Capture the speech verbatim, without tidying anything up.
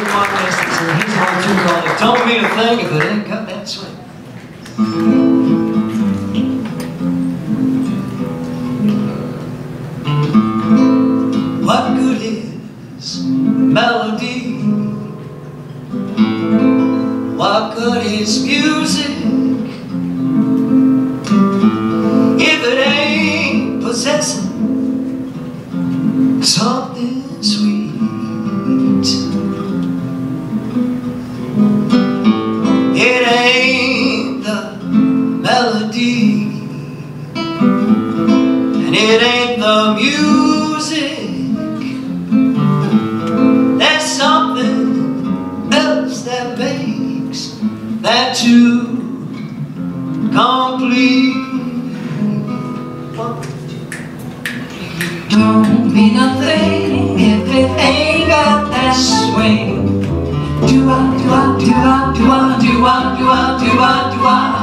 with Modernistics, and here's one tune called "It Don't Mean a Thing If It Ain't Got That Swing." What good is melody? What good is music if it ain't possessing something sweet? It ain't the melody, and it ain't the music. There's something else that makes that too complete. Don't mean nothing if it ain't got that swing. Do-ah, do-ah, do-ah, do-ah, do-ah, do-ah, do-ah, do-ah.